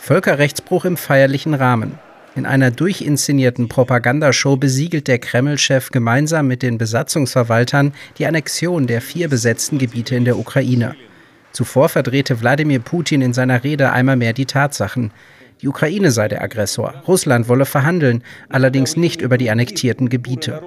Völkerrechtsbruch im feierlichen Rahmen. In einer durchinszenierten Propagandashow besiegelt der Kreml-Chef gemeinsam mit den Besatzungsverwaltern die Annexion der 4 besetzten Gebiete in der Ukraine. Zuvor verdrehte Wladimir Putin in seiner Rede einmal mehr die Tatsachen. Die Ukraine sei der Aggressor, Russland wolle verhandeln, allerdings nicht über die annektierten Gebiete.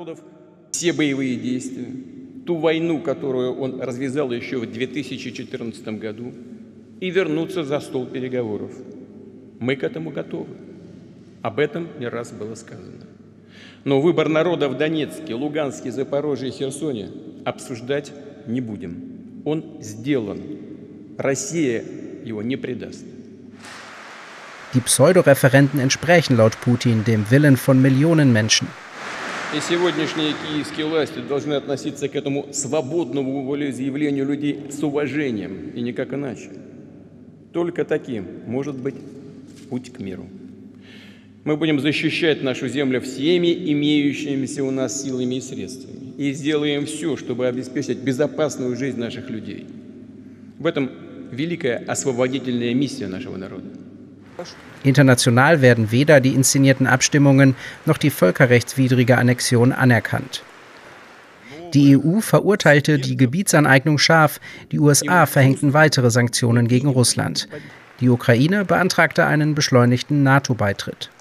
Об этом не раз было сказано. Но выбор народа в Донецке, Луганске, Запорожье и Херсоне обсуждать не будем. Он сделан. Россия его не предаст. Die Pseudoreferenten entsprechen laut Putin dem Willen von Millionen Menschen. И сегодняшние киевские власти должны относиться к этому свободному волеизъявлению людей с уважением и никак иначе. Только таким может быть путь к миру. Мы будем защищать нашу землю всеми имеющимися у нас силами и средствами. И сделаем все, чтобы обеспечить безопасную жизнь наших людей. В этом великая освободительная миссия нашего народа. International werden weder die inszenierten Abstimmungen noch die völkerrechtswidrige Annexion anerkannt. Die EU verurteilte die Gebietsaneignung scharf, die USA verhängten weitere Sanktionen gegen Russland. Die Ukraine beantragte einen beschleunigten NATO-Beitritt.